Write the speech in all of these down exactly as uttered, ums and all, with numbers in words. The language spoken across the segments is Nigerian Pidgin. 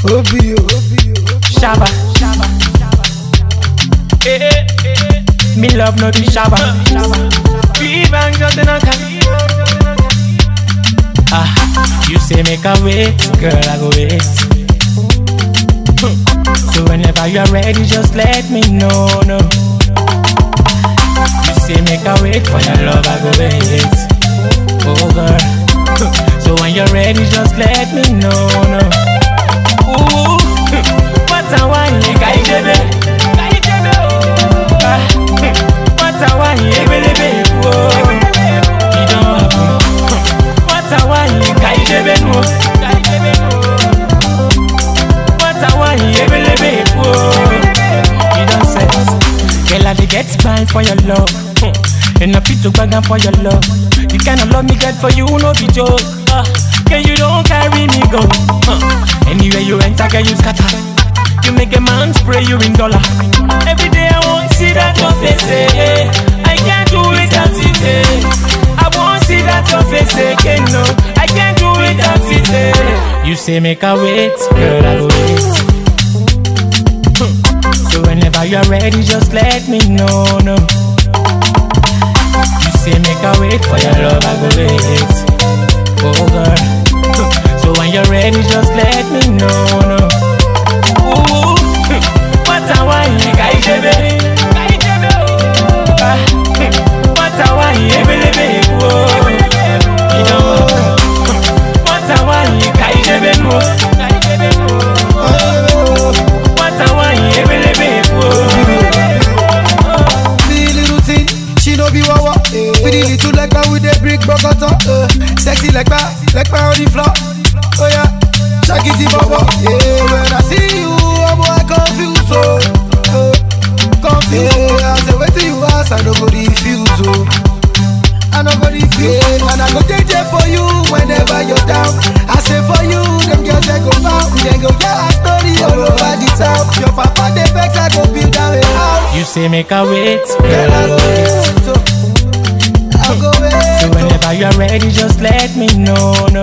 Obio, Shabba, eh, eh, eh. Me love no be shabba. We bang just in a car. Ah, you say make a wait, girl I go wait. So whenever you're ready, just let me know, no. You say make a wait for your love, I go wait. Oh girl. So when you're ready, just let me know, no. Ooh, what a wine, guy, baby. What a wine, baby. Whoa, you don't happen. What a wine, guy, baby. What a wine, baby. Whoa, you don't sense. Girl, I get spine for your love, and I fit to bag for your love. The kind of love me get for you, no be joke. Uh, girl, you don't carry me go. Uh, anywhere you enter, girl, you scatter. You make a man spray you in dollar. Every day I want to see that your face, eh. I can't do without it, eh. I want to see that your face again, no. I can't do without it, eh. You say make a wait, girl, I go wait. So whenever you're ready, just let me know, no. You say make a wait for your love, I go wait. Oh girl. So when you're ready, just let me know, no. Ooh, what a wine, guy, baby. What a wine, baby. Whoa, you know. What a wine, guy, baby. What a wine, baby. the little thing, she no be wawa. With the little like that with the brick bogota. Sexy like that, like that on the floor. Oh yeah, shaggy baba. Yeah, when I see you, I'm boy confused, so uh, confused. Yeah, I say wait till you ask, I no go refuse, oh. I no go refuse, yeah, and I go take there for you whenever you're down. I say for you, them girls they go bow, they go get a story all over the town. Your papa they vex, I go build down a house. You say make a wait, Girl, I go wait, so I go wait. So whenever you're ready, just let me know, no.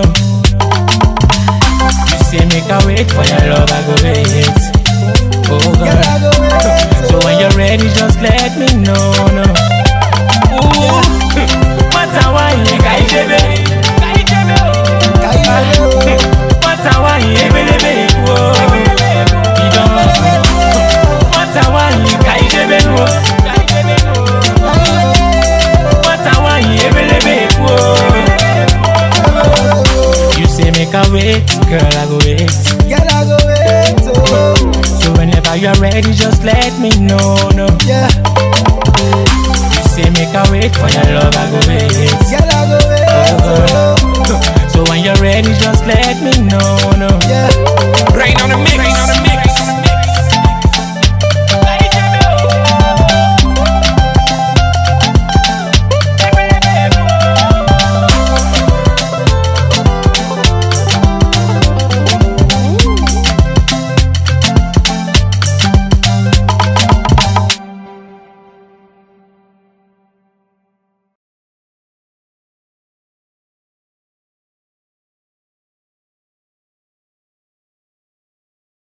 You say make a wait for your love, I go wait. Oh girl. So when you're ready, just let me know, no. Ooh, what a wine, guy, baby. What a wine, baby. Whoa, you don't know. What a wine, guy, baby. What a wine, baby. Whoa. You say make a wait, girl, I go wait. Girl, I go wait, oh. So whenever you're ready, just let me know, no. Yeah. You say make a wait for your love, I go wait. Girl, I go wait, oh. So when you're ready, just let me know, no. Yeah. Rain on the mix. Rain on the mix.